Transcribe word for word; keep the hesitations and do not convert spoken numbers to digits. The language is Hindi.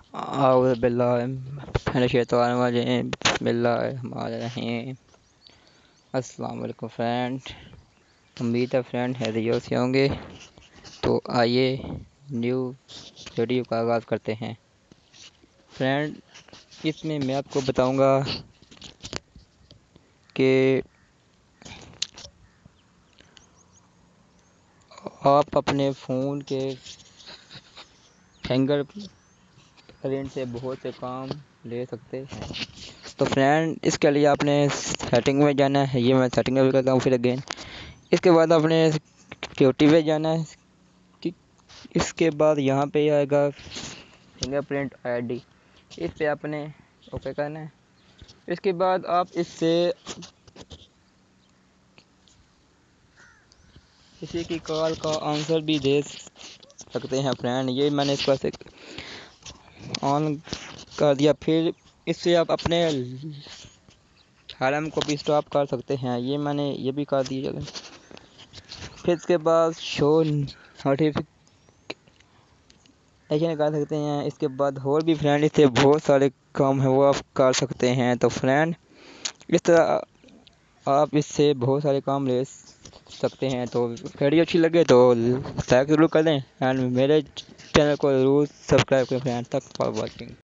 औज़ु बिल्लाहि मिनश शैतानिर रजीम बिस्मिल्लाहिर्रहमानिर्रहीम। अस्सलाम वालेकुम फ्रेंड, उम्मीद है फ्रेंड हैरियत से होंगे। तो आइए न्यू वीडियो का आगाज़ करते हैं। फ्रेंड, इसमें मैं आपको बताऊंगा कि आप अपने फ़ोन के फिंगर प्रिंट से बहुत से काम ले सकते हैं। तो फ्रेंड, इसके लिए आपने सेटिंग में जाना है। ये मैं सेटिंग में भी करता हूँ फिर अगेन। इसके बाद आपने सिक्योरिटी पे जाना है। कि इसके बाद यहाँ पे आएगा फिंगरप्रिंट आईडी, इस पे आपने ओके करना है। इसके बाद आप इससे किसी की कॉल का आंसर भी दे सकते हैं फ्रेंड। ये मैंने इस पर से ऑन कर दिया। फिर इससे आप अपने अलार्म को भी स्टॉप कर सकते हैं। ये मैंने ये भी कर दिया। फिर इसके बाद शो नोटिफिकेशन कर सकते हैं। इसके बाद और भी फ्रेंड इससे बहुत सारे काम है वो आप कर सकते हैं। तो फ्रेंड, इस तरह आप इससे बहुत सारे काम ले सकते हैं। तो वीडियो अच्छी लगे तो लाइक ज़रूर कर दें एंड मेरे चैनल को ज़रूर सब्सक्राइब करें फ्रेंड। तक फॉर वॉचिंग।